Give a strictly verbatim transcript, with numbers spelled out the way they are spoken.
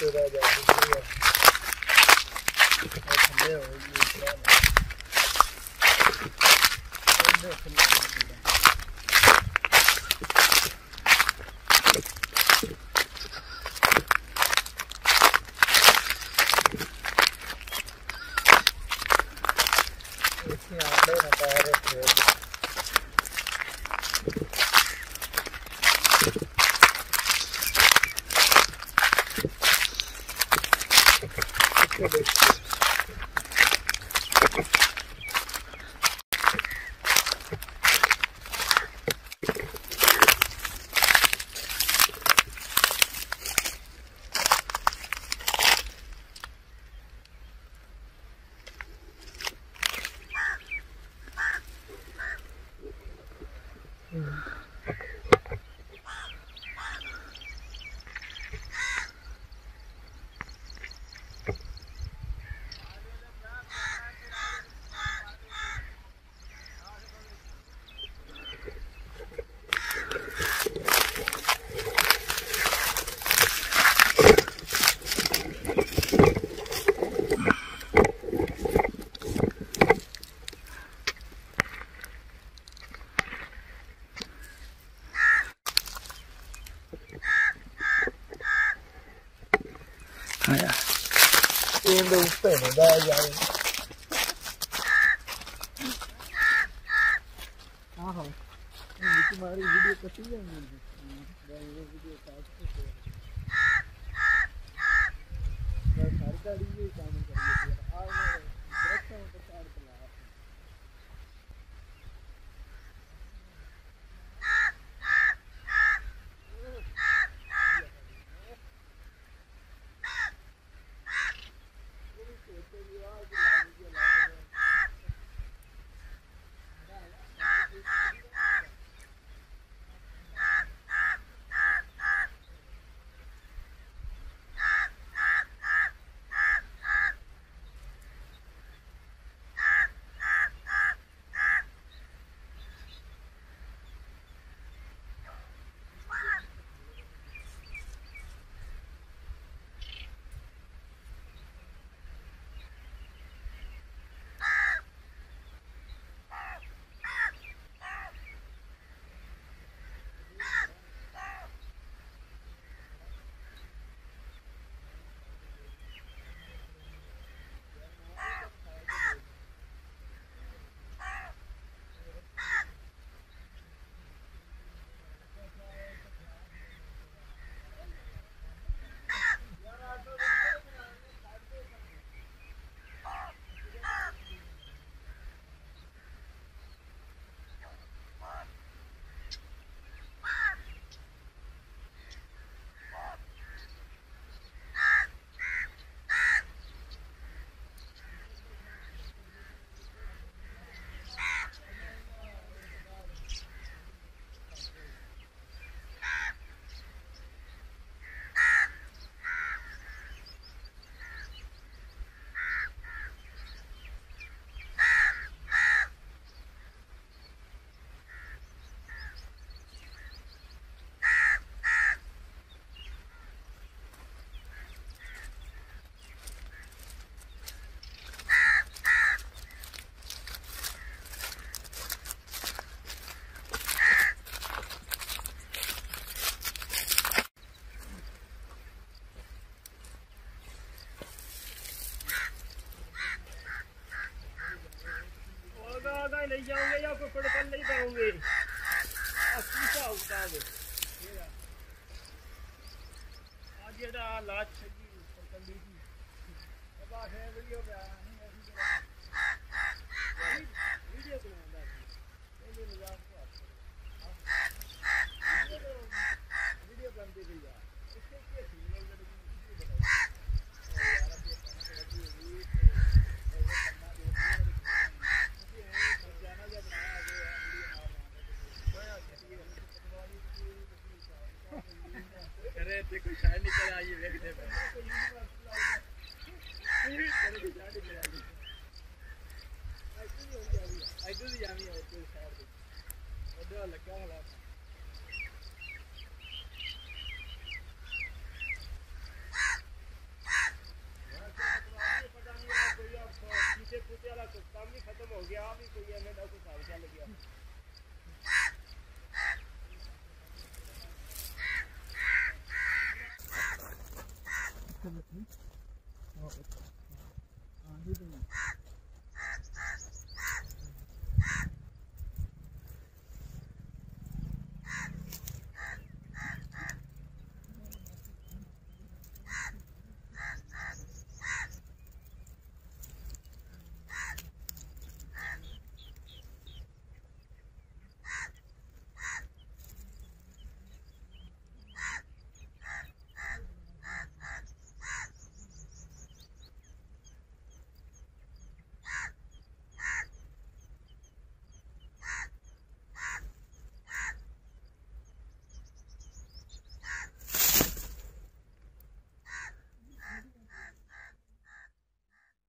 ले जाओगे या पकड़ कर नहीं पाओगे पूछा होता है आज ये लाश छगी पकड़ ली थी अब आ है वीडियो में वीडियो को ना ये ले जाओ वीडियो बनती गई यार इससे क्या सिग्नल देखो शायद निकल आई है देखने पे पूरी तरह की शायद निकल आई आई तो नहीं होगी अभी आई तो नहीं जानी है तो शायद और लगा हला कोई एवं का कोई हिसाब चल गया